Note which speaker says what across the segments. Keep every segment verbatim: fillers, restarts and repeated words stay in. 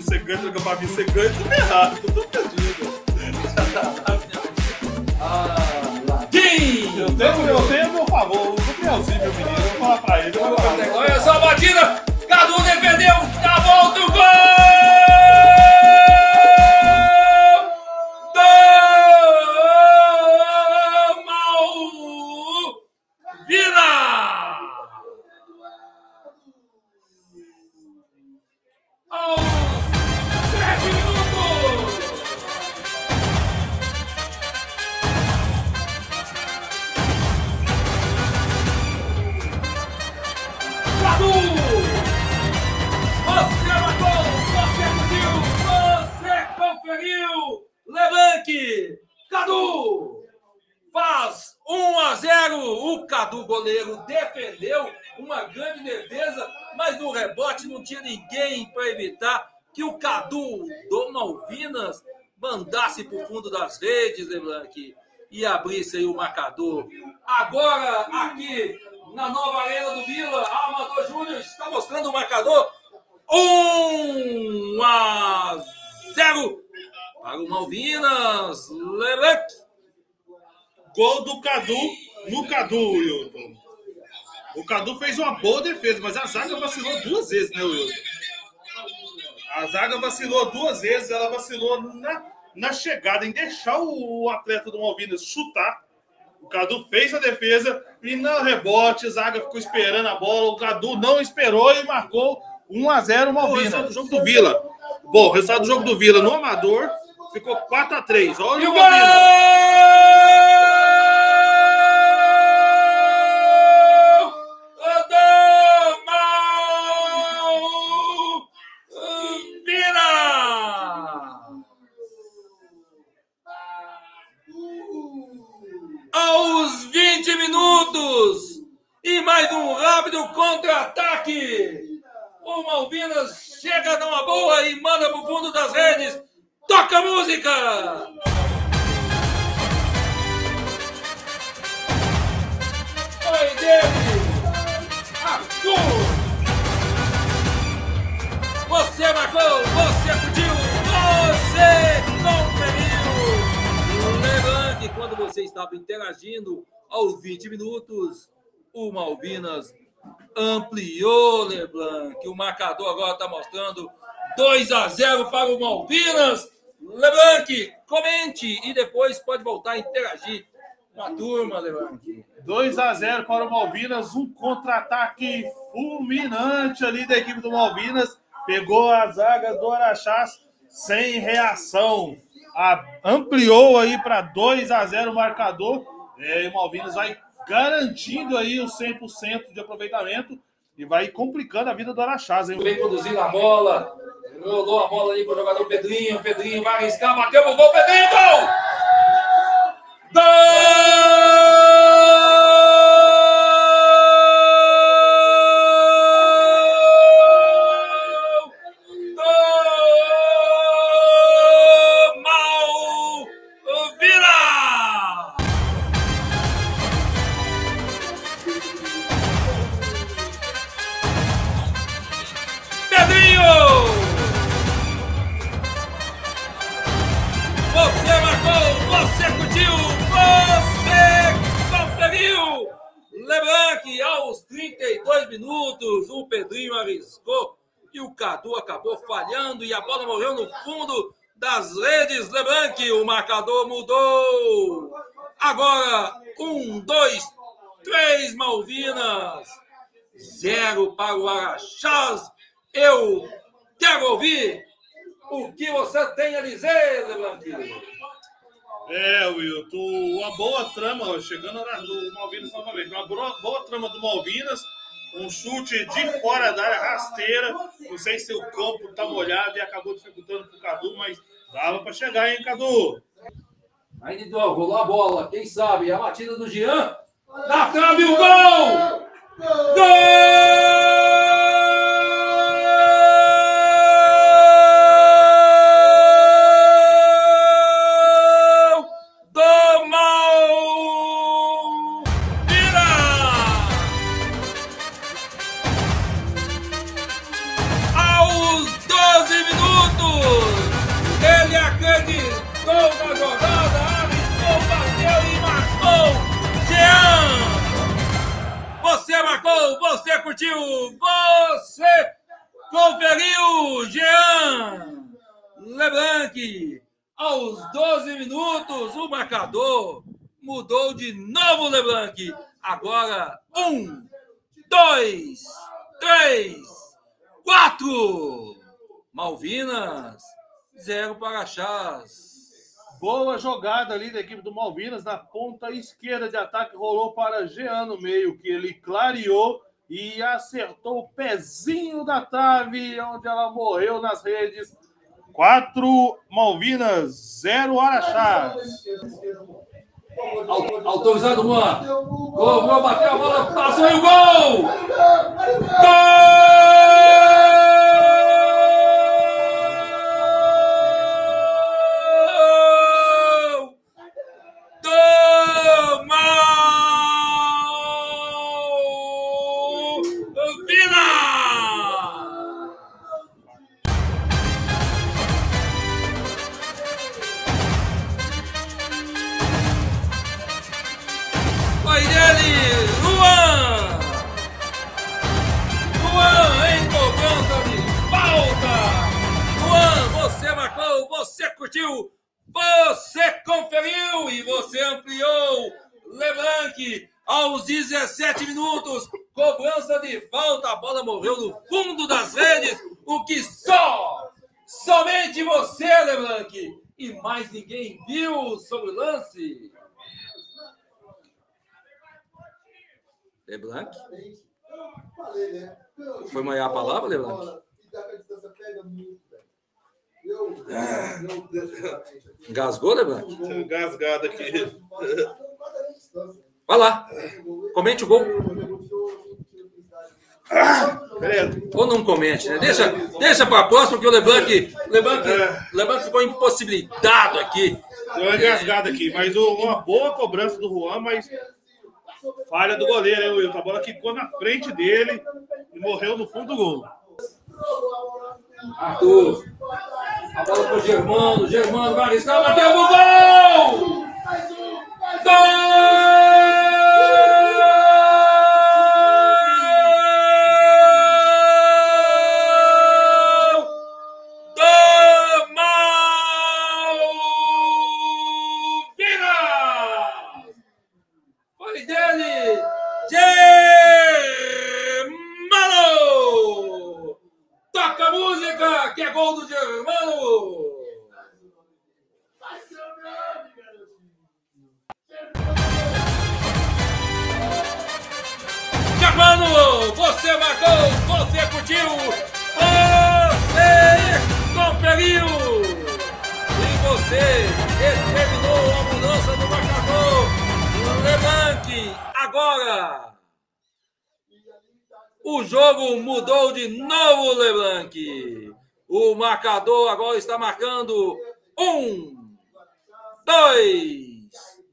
Speaker 1: você ganha, joga pra mim, você ganha, tudo errado, tô tudo perdido.
Speaker 2: Ah, Ladim!
Speaker 1: Eu tenho, eu tenho a meu favor, o Gabrielzinho, meu menino, eu vou falar pra ele. Eu vou falar pra ele.
Speaker 2: Olha só a batida! Cadu defendeu! Tá volta o gol! Do Malvina! Aos treze minutos! Cadu! Você matou! Você curtiu! Você conferiu! Leblanc! Cadu! Faz um a zero! O Cadu, goleiro, defendeu uma grande defesa, mas no rebote não tinha ninguém para evitar que o Cadu do Malvinas mandasse para o fundo das redes, Leblanc, e abrisse aí o marcador. Agora, aqui na nova arena do Vila, Amador Júnior está mostrando o marcador. um a zero para o Malvinas. Leblanc.
Speaker 1: Gol do Cadu no Cadu, Wilton. O Cadu fez uma boa defesa, mas a zaga vacilou duas vezes, né, Wilton? A zaga vacilou duas vezes, ela vacilou na, na chegada, em deixar o atleta do Malvinas chutar. O Cadu fez a defesa e no rebote a zaga ficou esperando a bola. O Cadu não esperou e marcou um a zero o Malvinas. O resultado do jogo do Vila. Bom, o resultado do jogo do Vila no Amador ficou quatro a três. Olha o Malvinas.
Speaker 2: Aos vinte minutos e mais um rápido contra-ataque. O Malvinas chega numa boa e manda pro fundo das redes. Toca a música! Foi dele! Arthur! Você marcou, você curtiu, você conferiu! Leblanc, quando você estava interagindo aos vinte minutos, o Malvinas ampliou, Leblanc. O marcador agora está mostrando dois a zero para o Malvinas. Leblanc, comente e depois pode voltar a interagir com a turma, Leblanc.
Speaker 1: dois a zero para o Malvinas, um contra-ataque fulminante ali da equipe do Malvinas. Pegou a zaga do Araxás sem reação. A, ampliou aí para dois a zero o marcador. É, e o Malvinas vai garantindo aí o cem por cento de aproveitamento e vai complicando a vida do Araxás. Hein?
Speaker 2: Vem produzindo a bola. Rolou a bola aí para o jogador Pedrinho. Pedrinho vai arriscar, bateu pro gol. Pedrinho, gol! Gol! Leblanc, aos trinta e dois minutos, o Pedrinho arriscou e o Cadu acabou falhando e a bola morreu no fundo das redes. Leblanc, o marcador mudou. Agora, um, dois, três Malvinas, zero para o Araxás. Eu quero ouvir o que você tem a dizer, Leblanc.
Speaker 1: É, Wilton, uma boa trama, chegando do Malvinas novamente, uma boa, boa trama do Malvinas, um chute de fora da área, rasteira, não sei se o campo tá molhado e acabou dificultando pro Cadu, mas dava para chegar, hein, Cadu?
Speaker 2: Ainda rolou a bola, quem sabe, a batida do Jean, na trave o gol! Gol! Aos doze minutos! curtiu, você conferiu, Jean Leblanc. Aos doze minutos, o marcador mudou de novo, Leblanc. Agora, um, dois, três, quatro. Malvinas, zero para Araxás.
Speaker 1: Boa jogada ali da equipe do Malvinas, na ponta esquerda de ataque, rolou para Jean no meio, que ele clareou e acertou o pezinho da trave, onde ela morreu nas redes. Quatro Malvinas, zero Araxás.
Speaker 2: Autorizado, Juan. O Juan bateu a bola, passou e o gol! Gol! Do Malvinas! Foi dele, Luan! Luan em cobrança de falta! Luan, você marcou, você curtiu, você conferiu e você ampliou. Leblanc, aos dezessete minutos, cobrança de falta, a bola morreu no fundo das redes, o que só, somente você, Leblanc, e mais ninguém viu sobre o lance. Leblanc? Foi maior a palavra, Leblanc? Engasgou, Leblanc?
Speaker 1: Engasgado aqui.
Speaker 2: Vai lá, comente o gol. Ou não comente, né? Deixa, deixa para a próxima, que o Leblanc, Leblanc, Leblanc ficou impossibilitado aqui.
Speaker 1: Deu uma engasgada aqui, mas uma boa cobrança do Juan, mas falha do goleiro, hein, Wilton? A bola quicou na frente dele e morreu no fundo do gol.
Speaker 2: Arthur, a bola para o Germano, Germano vai arriscar, bateu no gol! Gol! Do Malvinas! Foi dele, Germano! Toca a música, que é gol do Germano! Germano, você marcou, você curtiu, você conferiu! E você determinou a mudança do marcador. Leblanc, agora! O jogo mudou de novo, Leblanc. O marcador agora está marcando um, dois,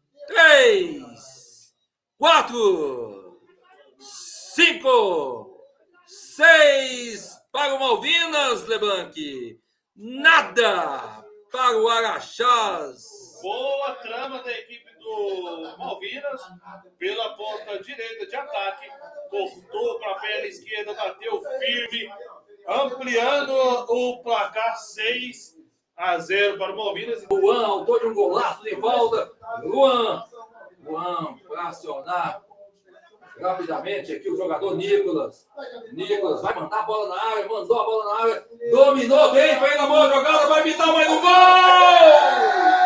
Speaker 2: três, quatro, cinco, seis para o Malvinas, Leblanc. Nada para o Araxás.
Speaker 1: Boa trama da equipe do Malvinas pela ponta direita de ataque. Cortou para a perna esquerda, bateu firme, ampliando o placar seis a zero para o Malvinas.
Speaker 2: Luan, autor de um golaço de volta. Luan, Luan, para acionar rapidamente aqui o jogador Nicolas. Nicolas vai mandar a bola na área, mandou a bola na área, dominou bem, fez a boa jogada, vai pintar mais um gol!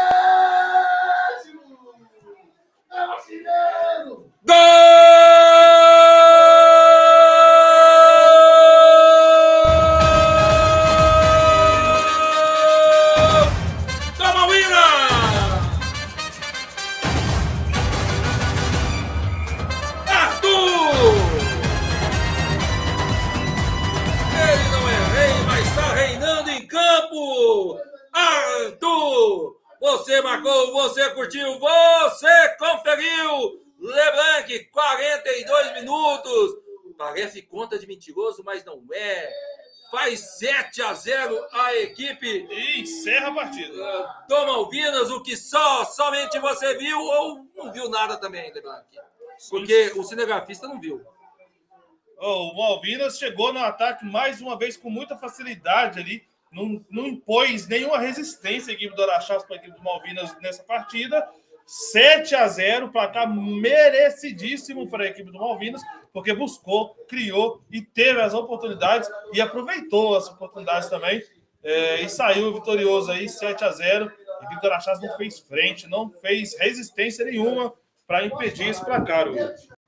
Speaker 2: Você marcou, você curtiu, você conferiu. Leblanc, quarenta e dois minutos. Parece conta de mentiroso, mas não é. Faz sete a zero a equipe.
Speaker 1: E encerra a partida.
Speaker 2: Do Malvinas, o que só, somente você viu ou não viu nada também, Leblanc? Porque o cinegrafista não viu.
Speaker 1: O Malvinas chegou no ataque mais uma vez com muita facilidade ali. Não, não impôs nenhuma resistência a equipe do Araxás para a equipe do Malvinas nessa partida. sete a zero, placar merecidíssimo para a equipe do Malvinas, porque buscou, criou e teve as oportunidades e aproveitou as oportunidades também. É, e saiu vitorioso aí, sete a zero. A equipe do Araxás não fez frente, não fez resistência nenhuma para impedir esse placar.